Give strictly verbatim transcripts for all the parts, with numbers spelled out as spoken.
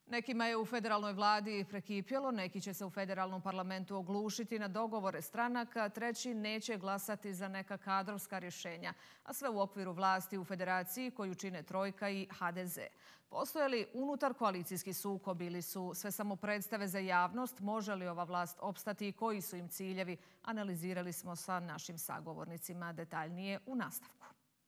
Nekima je u federalnoj vladi prekipjelo, neki će se u federalnom parlamentu oglušiti na dogovore stranaka, treći neće glasati za neka kadrovska rješenja, a sve u okviru vlasti u federaciji koju čine Trojka i ha de ze. Postoje li unutar koalicijski sukob ili su sve samo predstave za javnost, može li ova vlast opstati i koji su im ciljevi, analizirali smo sa našim sagovornicima detaljnije u nastavku.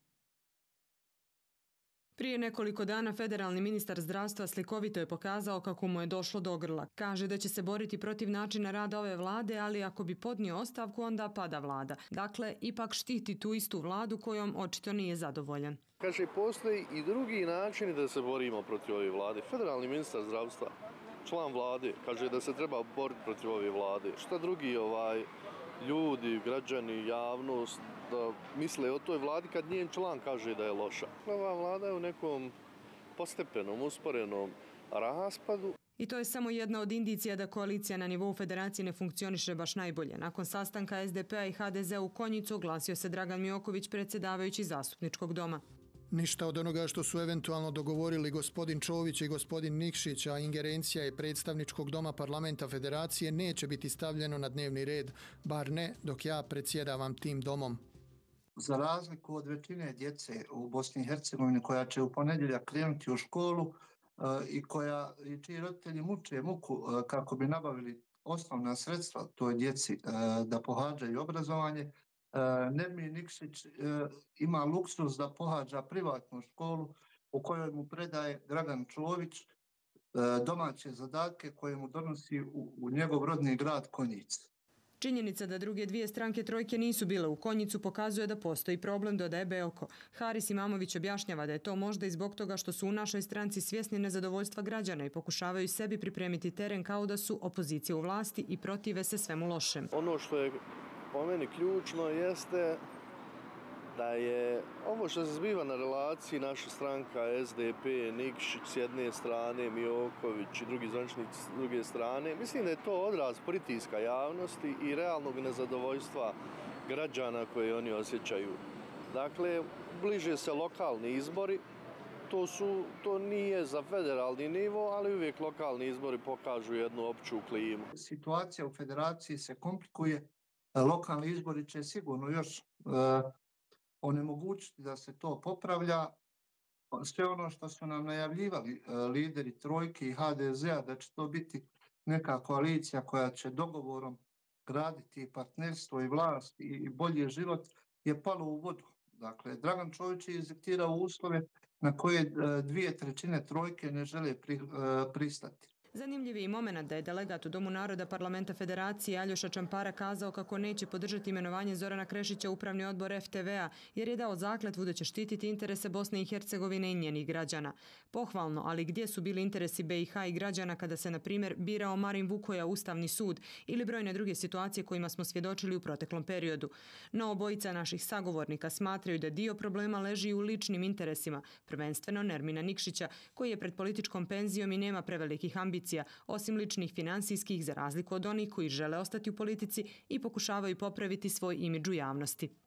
Prije nekoliko dana federalni ministar zdravstva slikovito je pokazao kako mu je došlo do grla. Kaže da će se boriti protiv načina rada ove vlade, ali ako bi podnio ostavku, onda pada vlada. Dakle, ipak štiti tu istu vladu kojom očito nije zadovoljan. Kaže, postoji i drugi načini da se borimo protiv ove vlade. Federalni ministar zdravstva, član vlade, kaže da se treba boriti protiv ove vlade. Šta drugi ovaj, ljudi, građani, javnost da misle o toj vladi kad njen član kaže da je loša. Ova vlada je u nekom postepenom, usporenom raspadu. I to je samo jedna od indicija da koalicija na nivou federacije ne funkcioniše baš najbolje. Nakon sastanka es de pe a i ha de ze u Konjicu oglasio se Dragan Mioković, predsjedavajući Zastupničkog doma. Ništa od onoga što su eventualno dogovorili gospodin Čović i gospodin Nikšić, a ingerencija je predstavničkog doma parlamenta federacije, neće biti stavljeno na dnevni red, bar ne dok ja predsjedavam tim domom. Za razliku od većine djece u Bosni i Hercegovini koja će u ponedjeljak krenuti u školu i koja i čiji roditelji muče muku kako bi nabavili osnovna sredstva toj djeci da pohađaju obrazovanje, Nermin Nikšić ima luksuz da pohađa privatnu školu u kojoj mu predaje Dragan Čović domaće zadatke koje mu donosi u, u njegov rodni grad Konjic. Činjenica da druge dvije stranke Trojke nisu bile u Konjicu pokazuje da postoji problem, dodaje Beoko. Haris Imamović objašnjava da je to možda i zbog toga što su u našoj stranci svjesni nezadovoljstva građana i pokušavaju sebi pripremiti teren kao da su opozicija u vlasti i protive se svemu lošem. Ono što je po meni ključno jeste da je ovo što se zbiva na relaciji naša stranka es de pe, Nikšić s jedne strane, Mioković i drugi zvaničnici s druge strane, mislim da je to odraz pritiska javnosti i realnog nezadovoljstva građana koje oni osjećaju. Dakle, bliže se lokalni izbori, to, su, to nije za federalni nivo, ali uvijek lokalni izbori pokažu jednu opću klimu. Situacija u federaciji se komplikuje, lokalni izbori će sigurno još uh, onemogućiti da se to popravlja. Sve ono što su nam najavljivali lideri Trojke i ha de ze a da će to biti neka koalicija koja će dogovorom graditi partnerstvo i vlast i bolji život je palo u vodu. Dakle, Dragan Čović je izdiktirao uslove na koje dvije trećine Trojke ne žele pri, pristati. Zanimljiv je i moment da je delegat u Domu naroda parlamenta federacije Aljoša Čampara kazao kako neće podržati imenovanje Zorana Krešića u upravni odbor ef te ve a jer je dao zakletvu da će štititi interese Bosne i Hercegovine i njenih građana. Pohvalno, ali gdje su bili interesi be i ha i građana kada se, na primjer, birao Marin Vukoja Ustavni sud ili brojne druge situacije kojima smo svjedočili u proteklom periodu. No, obojica naših sagovornika smatraju da dio problema leži u ličnim interesima, prvenstveno Nermina Nikšića, koji je pred političkom penzijom i nema prevelikih ambicija, osim ličnih finansijskih, za razliku od onih koji žele ostati u politici i pokušavaju popraviti svoj imidž u javnosti.